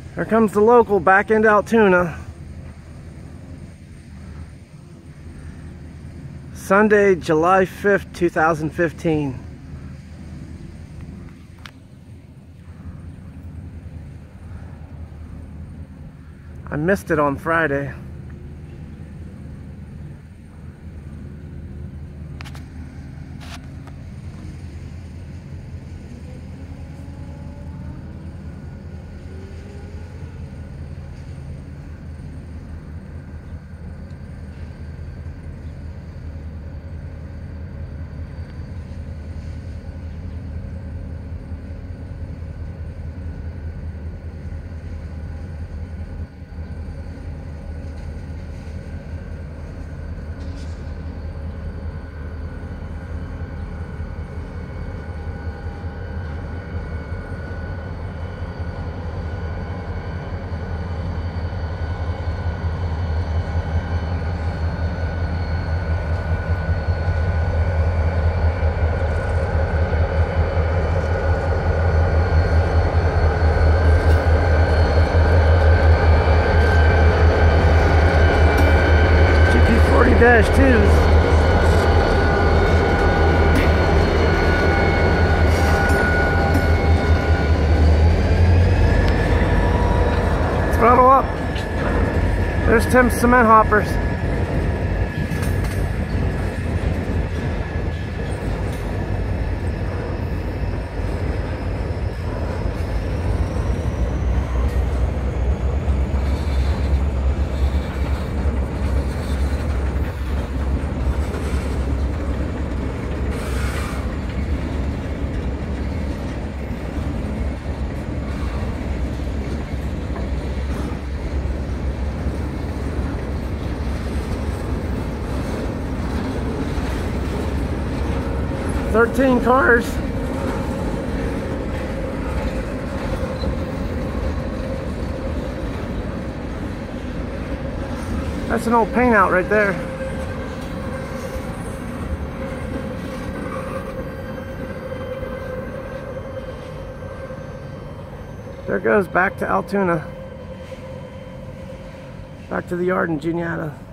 Here comes the local back into Altoona. Sunday, July 5th, 2015. I missed it on Friday. -2s. Throttle up. There's Tim's cement hoppers. Thirteen cars. That's an old paint out right there. There goes back to Altoona. Back to the yard in Juniata.